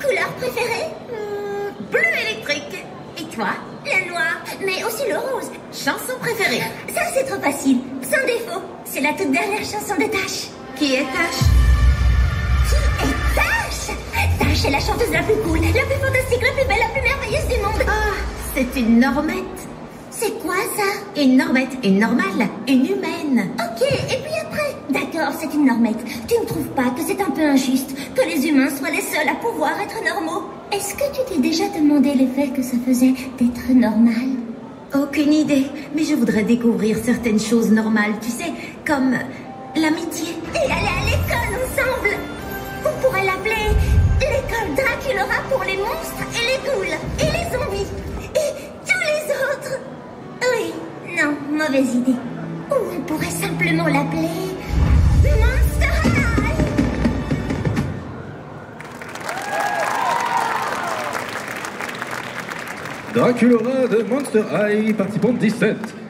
Couleur préférée? Bleu électrique. Et toi? Le noir, mais aussi le rose. Chanson préférée? Ça, c'est trop facile. Sans défaut. C'est la toute dernière chanson de Tash. Qui est Tash? Qui est Tash? Tash est la chanteuse la plus cool, la plus fantastique, la plus belle, la plus merveilleuse du monde. Ah, c'est une normette. C'est quoi ça? Une normette, une normale, une humaine. Ok, et puis après? D'accord, c'est une normette. Tu ne trouves pas que c'est un peu injuste que les humains soient les seuls à pouvoir être normaux? Est-ce que tu t'es déjà demandé l'effet que ça faisait d'être normal? Aucune idée, mais je voudrais découvrir certaines choses normales, tu sais, comme l'amitié. Et aller à l'école ensemble. On pourrait l'appeler l'école Draculaura pour les monstres et les ghouls et les zombies et tous les autres. Oui, non, mauvaise idée. Ou on pourrait simplement l'appeler Monster High. Draculaura de Monster High, participante 17.